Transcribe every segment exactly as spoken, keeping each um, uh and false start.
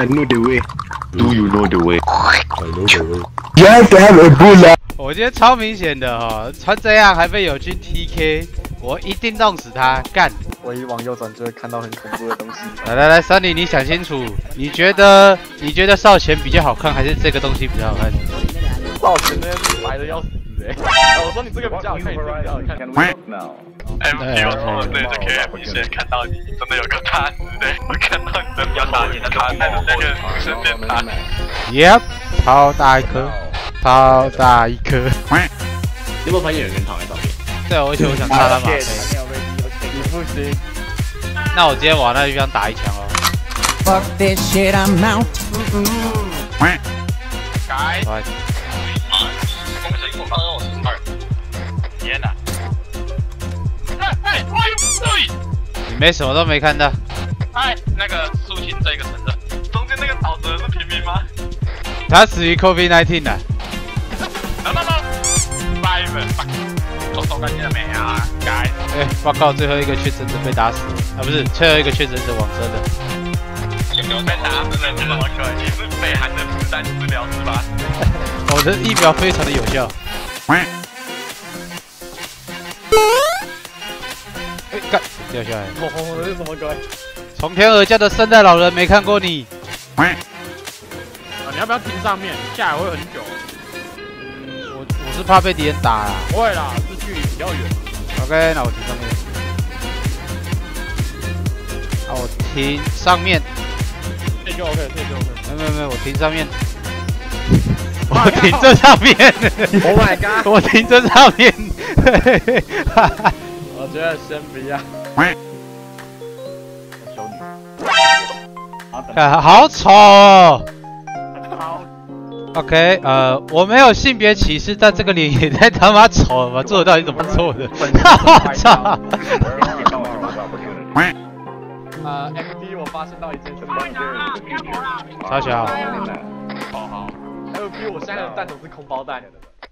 wanna know the way. Do you know the way? I know the way. You have to have a bullet. 我觉得超明显的哦，穿这样还被友军 T K， 我一定弄死他，干！ 我一往右转就会看到很恐怖的东西。 来来来，Sunny，你想清楚，你觉得你觉得少前比较好看，还是这个东西比较好看？ 少前那是白的要死哎！我说你这个比较好看，你这个比较好看。 M P 我从了这里就可以明显看到你真的有个大字嘞，我看到你的比较大点的卡在的那个瞬间打。 Yep， 超大一颗，超大一颗。 你有没有发现有人躺在上面？ 对，而且我想杀他马飞。 你不行。 那我今天往那地方打一枪哦。 Fuck this shit, I'm out. 改。恭喜我刚刚我是二。天哪！哎哎哎！对。 你没什么都没看到。 哎，那个竖琴这个城镇，中间那个倒着是平民吗？ 他死于 COVID 十九 了。 no no no！ 拜们，做手干净了没啊？该。 哎，报告最后一个确诊者被打死了，啊不是，最后一个确诊者往生了。 有被打死了，这么可惜，是北韩的子弹治疗是吧？ 我的疫苗非常的有效。哎，干掉下来。 哦，这是什么鬼？ 从天而降的圣诞老人没看过你。 啊，你要不要停上面？下来会很久。 我我是怕被敌人打啦。 不会啦，是距离比较远。 OK， 那我停上面。那我停上面。 这就 OK， 这就 OK。 没有没有没有，我停上面。我停这上面。 Oh my god！ 我停这上面。 我觉得先不要。修女。 啊，好丑哦。 好。 OK， 呃，我没有性别歧视，但这个脸也太他妈丑了吧？做的到底怎么做的？我操！ 呃 ，M D 我发现到一件事情。 超小。 好好。M D 我现在的弹头是空包弹。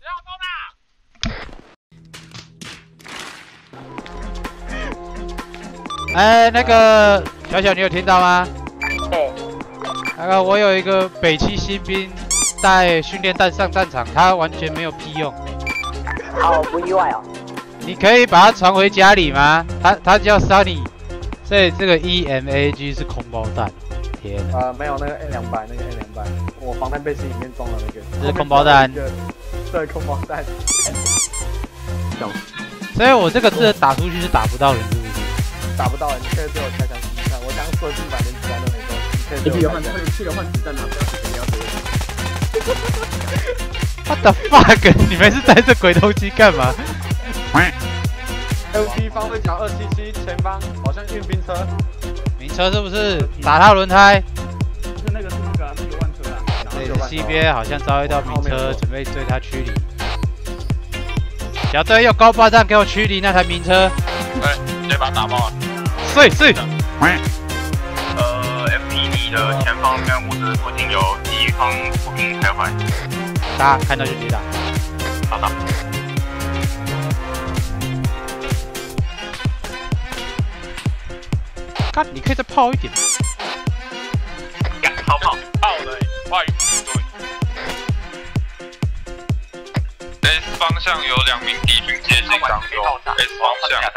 哎，那个小小，你有听到吗？ 对。 那个我有一个北七新兵带训练弹上战场，他完全没有屁用。 好，不意外哦。 你可以把他传回家里吗？他他叫 Sunny， 所以这个 E M A G 是空包弹。天哪！ 呃，没有那个 N 两百，那个 N 两百，我防弹背心里面装了那个。 这是空包弹。 对，空包弹。 所以我这个字打出去是打不到人，是不是？ 打不到人，你可以对我开枪试试看。我刚设计版连子弹都没中，你可以对我开枪。记得换子弹啊，不要死不要死。 What the fuck？ 你们是带这鬼东西干嘛 ？L P 方位角二七七前方，好像运兵车。 名车是不是？打他轮胎。 不是那个是那个那个万车啊。 这里是西边，好像遭遇到名车，准备对他驱离。小队用高爆弹给我驱离那台名车。 对，直接把它打爆了。 碎碎。 呃 ，F P D 的前方跟物质附近有敌方步兵徘徊。 打，看到就直接打。 打打。 看，你可以再炮一点。 干，好炮，炮的，外语对。S 方向有两名敌军接近当中 ，S 方向。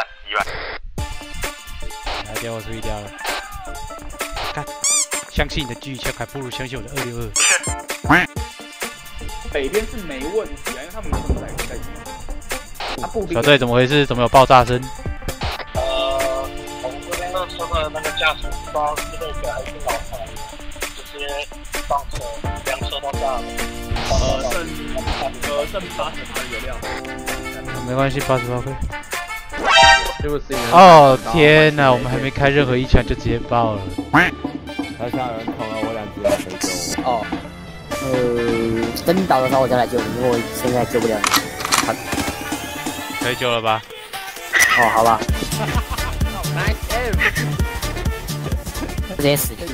来，给我注意掉了。看，相信你的狙枪，还不如相信我的二六二。 北边是没问题啊，因为他们没什么来在地。 小队怎么回事？怎么有爆炸声？ 呃，我们这边那车的那个驾驶不知道是那个还是老汉，直接上车，两车都炸了。呃，剩呃剩八十趴油料。 没关系，八十八块。 对不起。 哦天哪，我们还没开任何一枪就直接爆了。 台下有人捅了我两只啊，可以救我。 哦。呃，等你倒的时候我再来救你，因为我现在救不了你。 可以救了吧？ 哦，好吧。 Nice aim。 直接死。